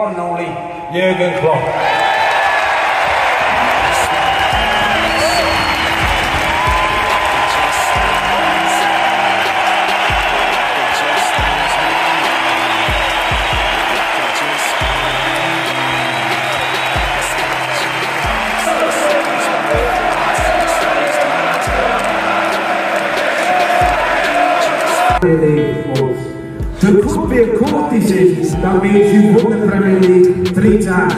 One and only Jurgen Klopp. There could be a court decision that means you've won the Premier League 3 times.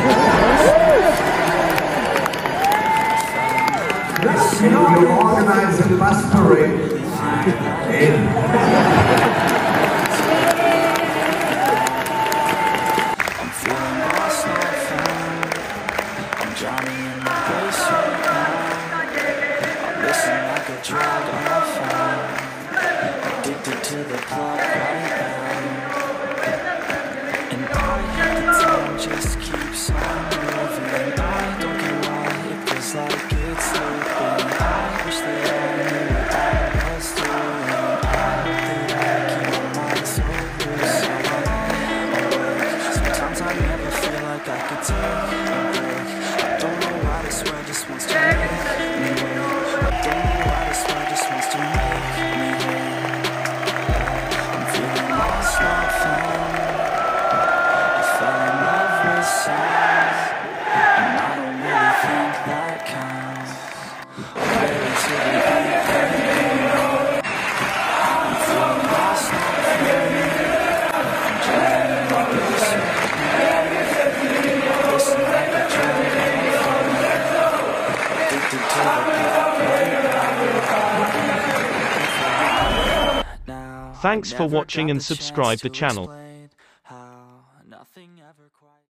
That's not your organising mass parade. I'm feeling lost, not found. I'm drowning in the place right now. I'm listening like a drug I found. Addicted to the clock right now. And I hate the time just keeps on moving. I don't get why it feels like it's slipping. I wish that I knew what I was doing. I hope that I keep my mind so loose. So I'm awake. Sometimes I never feel like I could take a break. I don't know why this world just wants to make me wait. I don't know why this world just wants to make me hate. I'm feeling lost, not found. I fell in love with songs, and I don't really think that counts. I'm ready to be right. I'm feeling lost, not found. I'm drowning in my place right now. Listen like a drug I found. Addicted to the clock right now. Thanks for watching and subscribe the channel. Nothing ever quite